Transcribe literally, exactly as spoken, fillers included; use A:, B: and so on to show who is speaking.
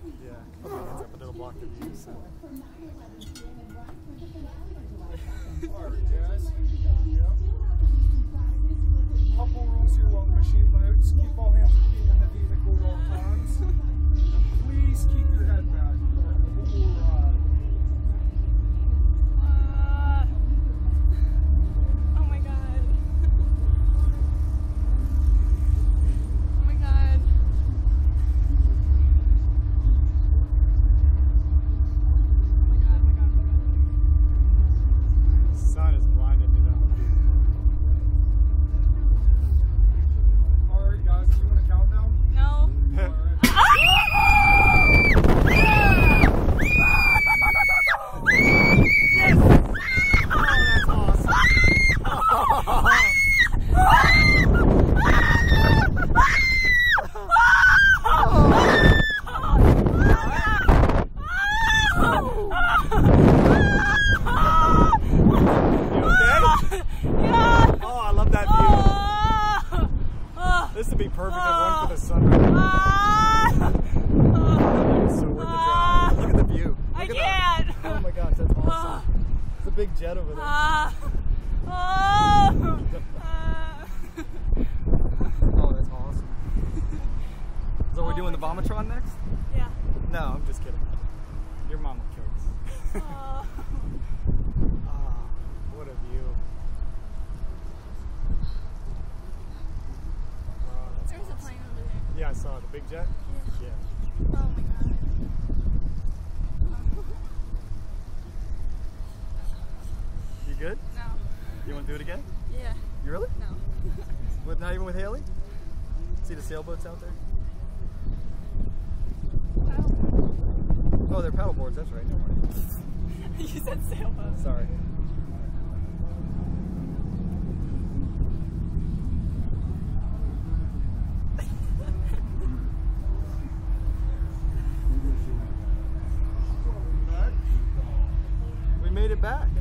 A: Yeah. Okay, it's up, but it'll block the view. So.
B: Alright, guys. Yep. Couple rules here while the machine loads. Keep all hands and feet in the vehicle at all times. And please keep your head back. We'll ride.
C: Uh, oh my god. Oh my god. Oh my god, oh my god, oh my god.
A: The sun is blinding me now.
B: Alright, guys, do you want a countdown?
C: No.
B: Alright.
A: Yes! Oh, that's awesome. You okay?
C: Yeah.
A: Oh, I love that view. This would be perfect at one for the sun right now. It's so worth the drive. Look at the view. Look
C: I
A: at
C: can't.
A: That. Oh my gosh, that's awesome. It's a big jet over there. Oh, that's awesome. So we're doing the Vomitron next?
C: Yeah.
A: No, I'm just kidding. Your mom will kill us.
C: Oh.
A: Ah, what a view. Wow, that's
C: There's a
A: awesome.
C: plane over there.
A: Yeah, I saw it. The big jet?
C: Yeah.
A: Yeah.
C: Oh my god.
A: You good?
C: No.
A: You want to do it again?
C: Yeah.
A: You really?
C: No.
A: With, not even with Haley? See the sailboats out there? Oh, they're paddle boards. That's right. Never mind.
C: You said sailboat.
A: Sorry. We made it back.